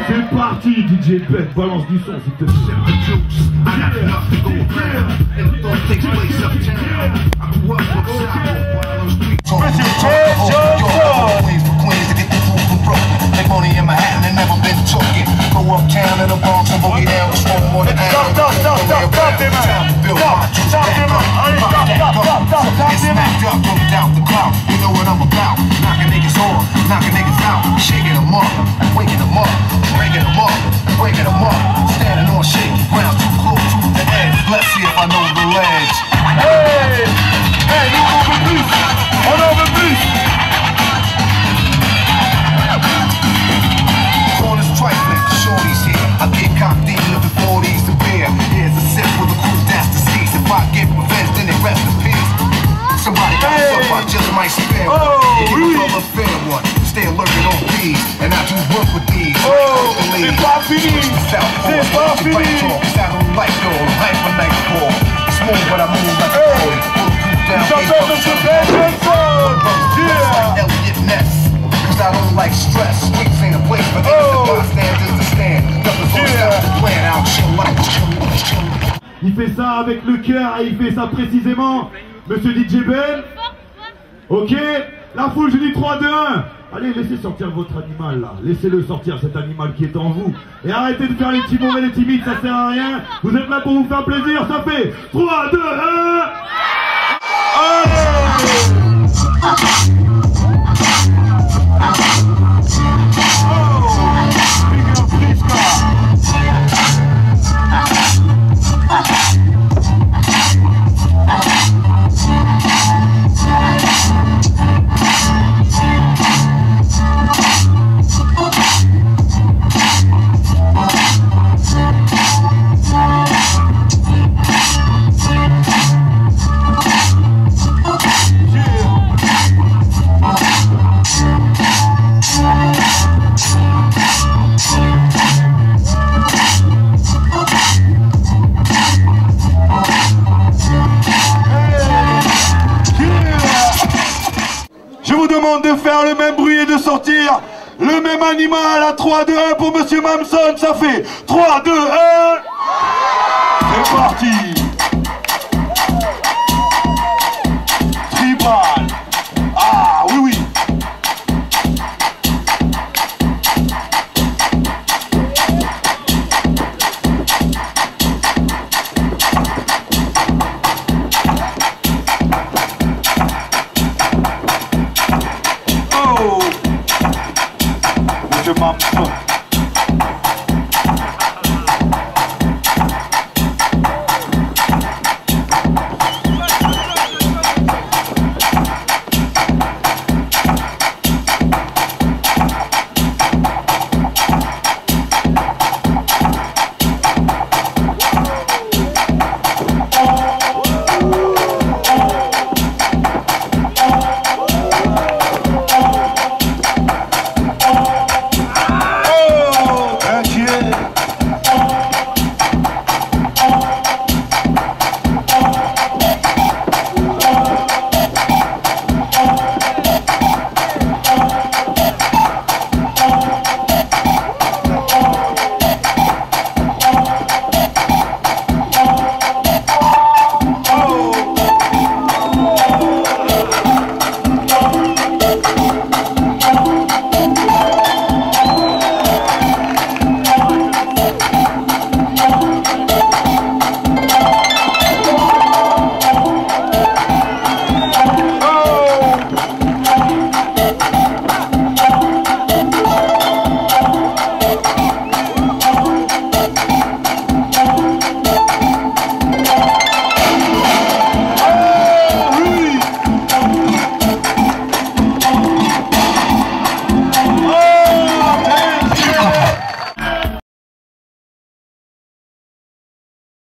C'est parti, DJ Ben, balance du son s'il te plaît. Knocking niggas out, shaking them up, waking them up, breaking them up, breaking them up, standing on shaky ground, too close to the edge. Let's see if I know the ledge. Hey, hey, you over beast, on over beast. Corners trifling, shorty's here. I get cocked in, living 40s to beer. Here's a sip with a crew that's deceased. If I get revenge, then it rest in peace. Somebody got up, I just might spare one. Give a a fair one. Stay lurking on bees, and I do work with these. C'est pas fini. C'est pas fini. I don't like no hyper night ball. Smooth, but I move like a boy. Champion de ce Benson. Yeah. Elliot Ness, cause I don't like stress. Streets ain't a place for innocent bystanders to stand. Nothing's on the plan. I'll chill like Il fait ça avec le cœur et il fait ça précisément. Monsieur DJ Ben. Ok. La foule, je dis 3, 2, 1. Allez, laissez sortir votre animal là. Laissez-le sortir, cet animal qui est en vous. Et arrêtez de faire les timons et les timides, ça sert à rien. Vous êtes là pour vous faire plaisir, ça fait 3, 2, 1. Je vous demande de faire le même bruit et de sortir le même animal à 3, 2, 1 pour Monsieur Mamson. Ça fait 3, 2, 1. C'est parti.